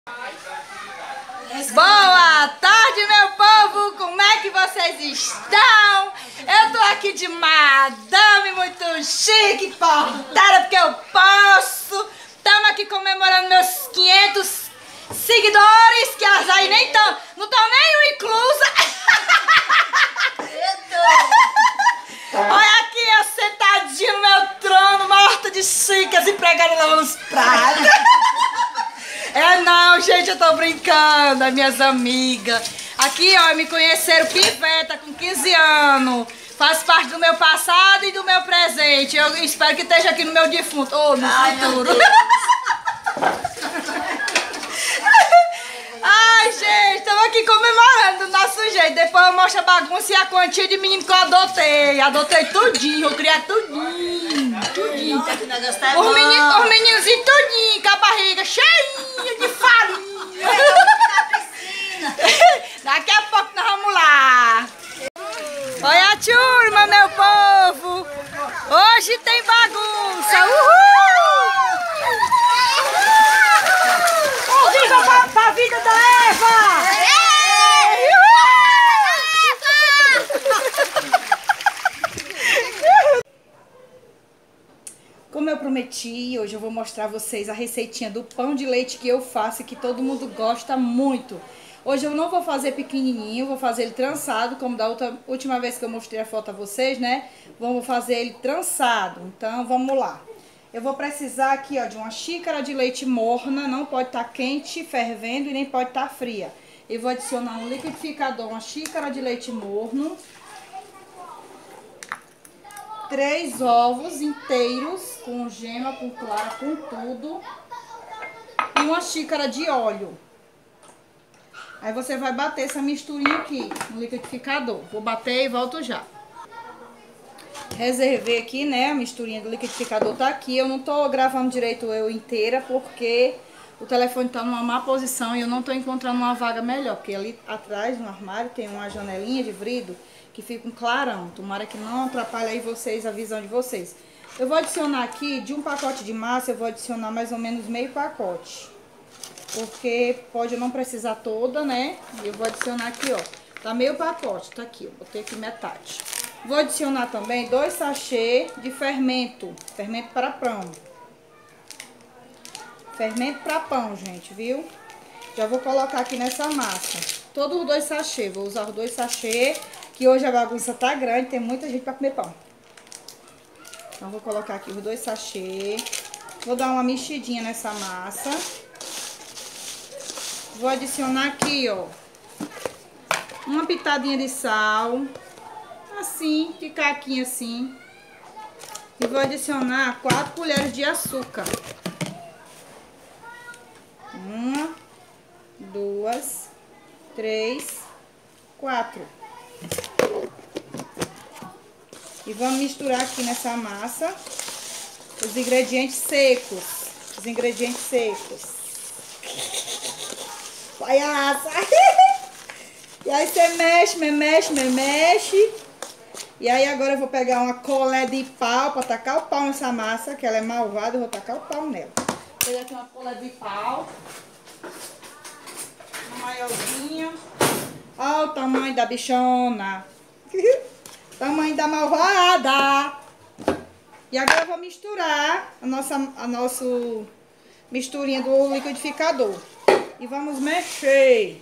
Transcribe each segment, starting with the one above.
Boa tarde, meu povo! Como é que vocês estão? Eu tô aqui de madame, muito chique, portada, porque eu posso. Estamos aqui comemorando meus 500 seguidores, que elas aí nem estão, não estão nem inclusa. Olha aqui, eu sentadinho no meu trono, morta de chique, as empregadas lavando os pratos. Não, gente, eu tô brincando, as minhas amigas. Aqui, ó, me conheceram piveta com 15 anos. Faz parte do meu passado e do meu presente. Eu espero que esteja aqui no meu defunto, ou no futuro. Ai, gente, estamos aqui comemorando do nosso jeito. Depois eu mostro a bagunça e a quantia de menino que eu adotei. Adotei tudinho, eu criei tudinho. Tudinho. Os meninozinhos tudinho, com a barriga cheinha de farinha. Daqui a pouco nós vamos lá. Olha a turma, meu povo. Hoje tem bagunça. Uhul! Viva pra vida da Eva! Como eu prometi, hoje eu vou mostrar a vocês a receitinha do pão de leite que eu faço e que todo mundo gosta muito. Hoje eu não vou fazer pequenininho, vou fazer ele trançado, como da última vez que eu mostrei a foto a vocês, né? Vamos fazer ele trançado, então vamos lá. Eu vou precisar aqui, ó, de uma xícara de leite morna, não pode estar quente, fervendo e nem pode estar fria. Eu vou adicionar um liquidificador, uma xícara de leite morno, 3 ovos inteiros, com gema, com clara, com tudo, e uma xícara de óleo. Aí você vai bater essa misturinha aqui no liquidificador. Vou bater e volto já. Reservei aqui, né, a misturinha do liquidificador tá aqui. Eu não tô gravando direito eu inteira porque o telefone tá numa má posição e eu não tô encontrando uma vaga melhor. Porque ali atrás, no armário, tem uma janelinha de vidro que fica um clarão. Tomara que não atrapalhe aí vocês, a visão de vocês. Eu vou adicionar aqui, de um pacote de massa, eu vou adicionar mais ou menos meio pacote. Porque pode não precisar toda, né? E eu vou adicionar aqui, ó. Tá meio pacote, tá aqui, ó. Botei aqui metade. Vou adicionar também 2 sachês de fermento. Fermento para pão. Fermento para pão, gente, viu? Já vou colocar aqui nessa massa. Todos os 2 sachês. Vou usar os 2 sachês, que hoje a bagunça tá grande, tem muita gente para comer pão. Então vou colocar aqui os 2 sachês. Vou dar uma mexidinha nessa massa. Vou adicionar aqui, ó, uma pitadinha de sal, assim, de caquinha assim. E vou adicionar 4 colheres de açúcar. 1, 2, 3, 4. E vamos misturar aqui nessa massa os ingredientes secos. Os ingredientes secos. Palhaça! E aí você mexe. E aí agora eu vou pegar uma colher de pau pra tacar o pau nessa massa, que ela é malvada, eu vou tacar o pau nela. Vou pegar aqui uma colher de pau. Uma maiorzinha. Olha o tamanho da bichona. Tamanho da malvada. E agora eu vou misturar a nossa misturinha do liquidificador. E vamos mexer.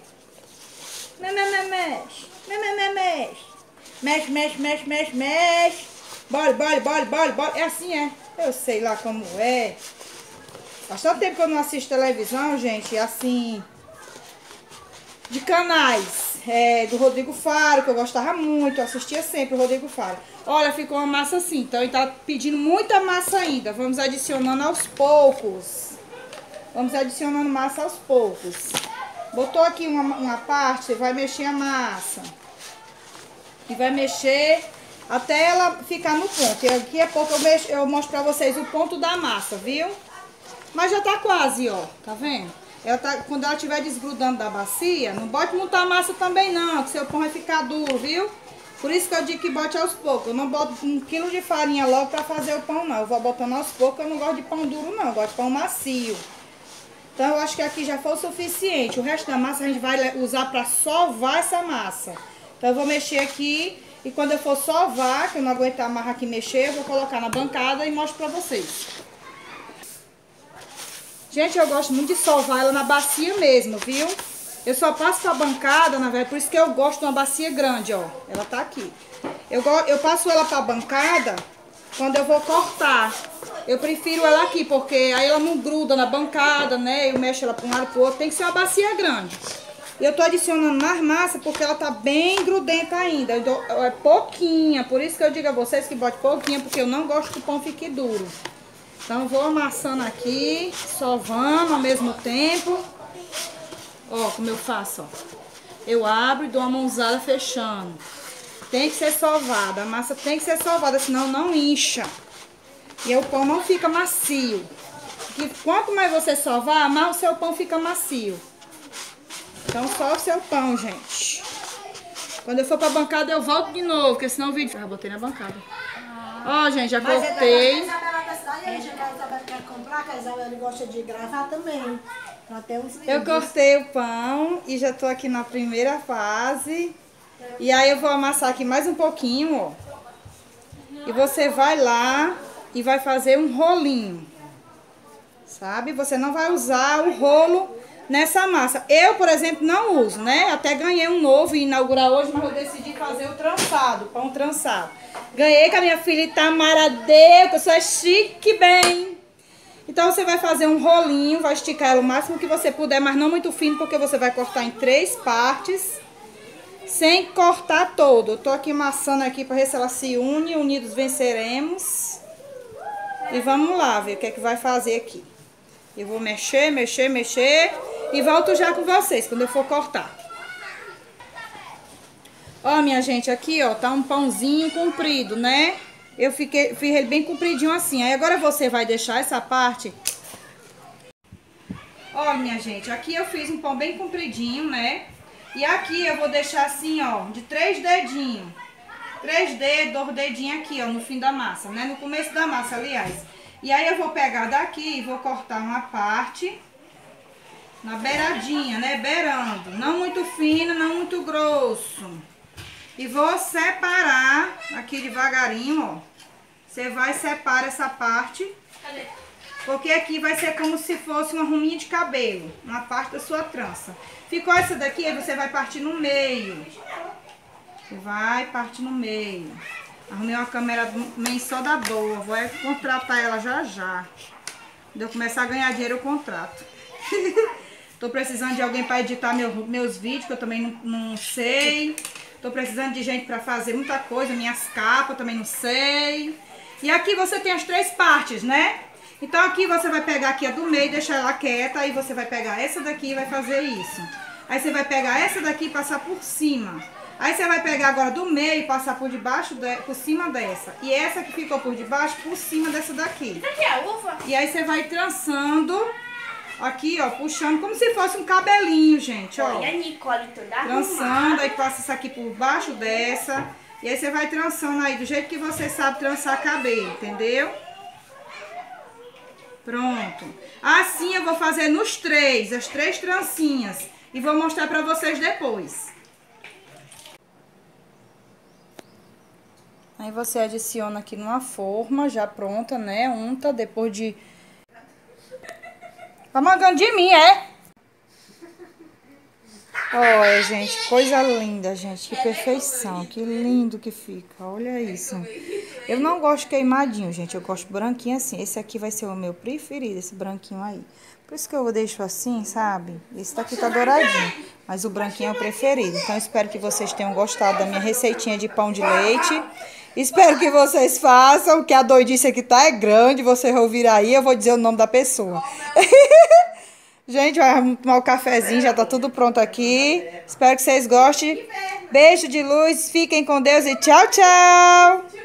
Mexe. Bora. É assim, é. Eu sei lá como é. Faz tanto tempo que eu não assisto televisão, gente. Assim, de canais. Do Rodrigo Faro, que eu gostava muito. Eu assistia sempre o Rodrigo Faro. Olha, ficou uma massa assim. Então ele tá pedindo muita massa ainda. Vamos adicionando aos poucos. Vamos adicionando massa aos poucos. Botou aqui uma parte, você vai mexer a massa. E vai mexer até ela ficar no ponto. E daqui a pouco eu mostro pra vocês o ponto da massa, viu? Mas já tá quase, ó. Tá vendo? Quando ela estiver desgrudando da bacia, não bote muita massa também não, que seu pão vai ficar duro, viu? Por isso que eu digo que bote aos poucos. Eu não boto 1 quilo de farinha logo pra fazer o pão, não. Eu vou botando aos poucos, eu não gosto de pão duro, não. Eu gosto de pão macio. Então, eu acho que aqui já foi o suficiente. O resto da massa a gente vai usar para sovar essa massa. Então, eu vou mexer aqui e quando eu for sovar, que eu não aguentar a marra aqui mexer, eu vou colocar na bancada e mostro para vocês. Gente, eu gosto muito de sovar ela na bacia mesmo, viu? Eu só passo pra bancada, na verdade, por isso que eu gosto de uma bacia grande, ó. Ela tá aqui. Eu passo ela pra bancada quando eu vou cortar. Eu prefiro ela aqui, porque aí ela não gruda na bancada, né? Eu mexo ela pra um lado pro outro. Tem que ser uma bacia grande. E eu tô adicionando mais massa porque ela tá bem grudenta ainda. É pouquinha, por isso que eu digo a vocês que bote pouquinha, porque eu não gosto que o pão fique duro. Então, vou amassando aqui, sovando ao mesmo tempo. Ó, como eu faço, ó. Eu abro e dou uma mãozada fechando. Tem que ser sovada, a massa tem que ser sovada, senão não incha. E o pão não fica macio. Porque quanto mais você sovar, mais o seu pão fica macio. Então, só o seu pão, gente. Quando eu for pra bancada, eu volto de novo, porque senão o vídeo... Ah, botei na bancada. Ó, gente, já cortei. Ele gosta de gravar também. Eu cortei o pão e já tô aqui na primeira fase. E aí eu vou amassar aqui mais um pouquinho, ó. E você vai lá e vai fazer um rolinho. Sabe? Você não vai usar o rolo nessa massa. Eu, por exemplo, não uso, né? Até ganhei um novo e inaugurar hoje, mas eu decidi fazer o trançado, pão trançado. Ganhei com a minha filha Itamara deu, que eu sou chique bem. Então, você vai fazer um rolinho, vai esticar ela o máximo que você puder, mas não muito fino, porque você vai cortar em 3 partes, sem cortar todo. Eu tô aqui amassando aqui para ver se ela se une, unidos venceremos. E vamos lá, ver o que é que vai fazer aqui. Eu vou mexer, mexer, mexer e volto já com vocês, quando eu for cortar. Ó, minha gente, aqui, ó, tá um pãozinho comprido, né? Eu fiz ele bem compridinho assim. Aí agora você vai deixar essa parte. Ó, minha gente, aqui eu fiz um pão bem compridinho, né? E aqui eu vou deixar assim, ó, de 3 dedinhos. 3 dedos, 2 dedinhos aqui, ó, no fim da massa, né? No começo da massa, aliás. E aí eu vou pegar daqui e vou cortar uma parte na beiradinha, né? Beirando. Não muito fino, não muito grosso. E vou separar aqui devagarinho, ó. Você vai separar essa parte. Porque aqui vai ser como se fosse uma arruminha de cabelo. Uma parte da sua trança. Ficou essa daqui, aí você vai partir no meio. Você vai partir no meio. Arrumei uma câmera bem só da boa. Vou contratar ela já já. Quando eu começar a ganhar dinheiro, eu contrato. Tô precisando de alguém para editar meus vídeos, que eu também não sei. Tô precisando de gente para fazer muita coisa. Minhas capas, também não sei. E aqui você tem as 3 partes, né? Então aqui você vai pegar aqui a do meio, deixar ela quieta. Aí você vai pegar essa daqui e vai fazer isso. Aí você vai pegar essa daqui e passar por cima. Aí você vai pegar agora do meio e passar por debaixo, por cima dessa. E essa que ficou por debaixo, por cima dessa daqui. Isso aqui é uva? E aí você vai trançando, aqui ó, puxando como se fosse um cabelinho, gente, ó. Olha a Nicole toda trançando, aí passa isso aqui por baixo dessa. E aí você vai trançando aí, do jeito que você sabe trançar cabelo, entendeu? Pronto. Assim eu vou fazer nos 3, as 3 trancinhas. E vou mostrar pra vocês depois. Aí você adiciona aqui numa forma já pronta, né? Unta depois de... Tá mangando de mim, é? Olha, gente, coisa linda, gente. Que perfeição, que lindo que fica. Olha isso. Eu não gosto queimadinho, gente. Eu gosto branquinho assim. Esse aqui vai ser o meu preferido, esse branquinho aí. Por isso que eu deixo assim, sabe? Esse daqui tá douradinho, mas o branquinho é o preferido. Então, espero que vocês tenham gostado da minha receitinha de pão de leite. Espero que vocês façam, que a doidice aqui tá é grande. Vocês vão ouvir aí, eu vou dizer o nome da pessoa. Gente, vai tomar o cafezinho, já tá tudo pronto aqui. Espero que vocês gostem. Beijo de luz, fiquem com Deus e tchau, tchau!